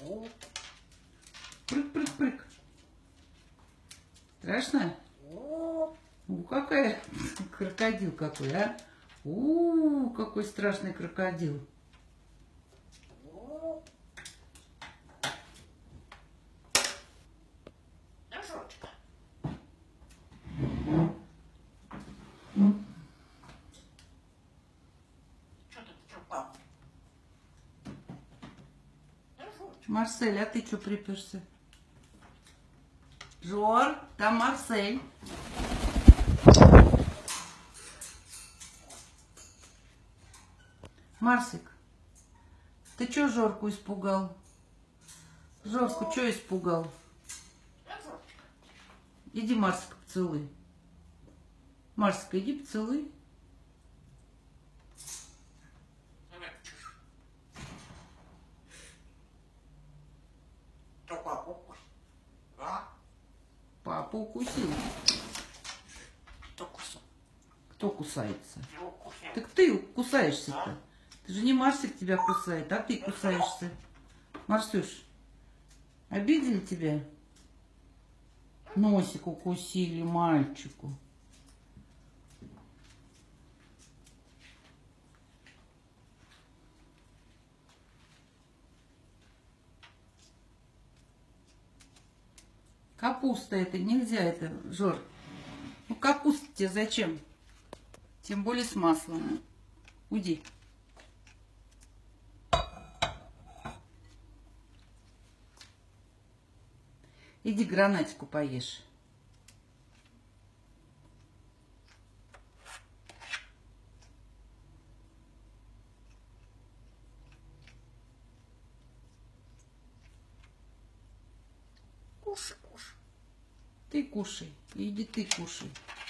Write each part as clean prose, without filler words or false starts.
Прыг-прыг-прыг. Страшно? Какая крокодил какой, а? Какой страшный крокодил. Марсель, а ты что приперся? Жор, там Марсель. Марсик, ты что Жорку испугал? Жорку что испугал? Иди, Марсик, поцелуй. Марсик, иди поцелуй. Папу укусил. Кто кусается? Так ты кусаешься-то. Ты же не Марсик тебя кусает, а ты кусаешься. Марсюш, обидели тебя? Носик укусили мальчику. Капуста это нельзя, это, Жор. Ну капуста тебе зачем? Тем более с маслом. Уйди. Иди гранатику поешь. Кушай, кушай. Ты кушай. Иди ты кушай.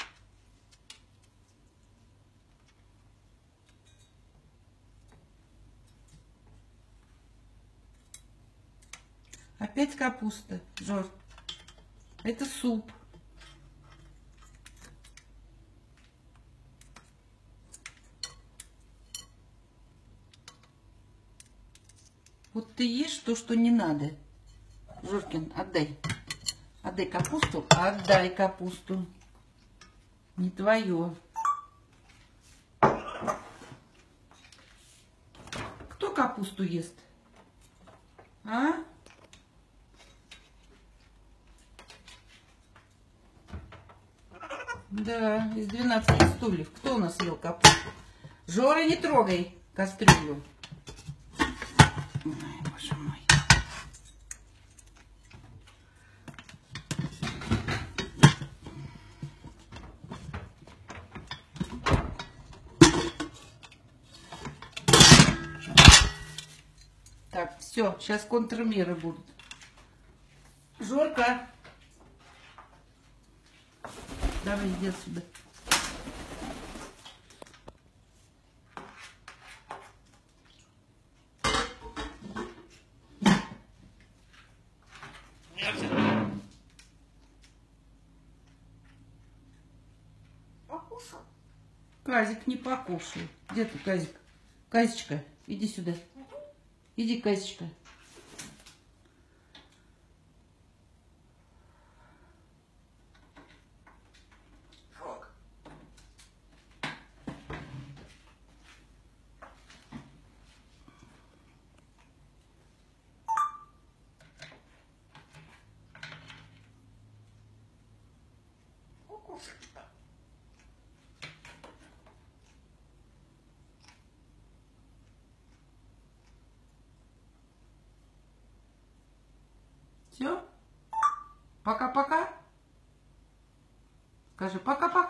Опять капуста, Жор. Это суп. Вот ты ешь то, что не надо. Жоркин, отдай. Отдай капусту. Отдай капусту. Не твое. Кто капусту ест? А? Да, из 12 стульев. Кто у нас ел капусту? Жора, не трогай кастрюлю. Ой, боже мой. Так, все, сейчас контрмеры будут. Жорка. Давай, иди отсюда. Покушал. Казик, не покушай. Где ты, Казик? Казечка, иди сюда. Иди, Казечка. Фок. Покушай. Все? Пока-пока. Скажи пока-пока.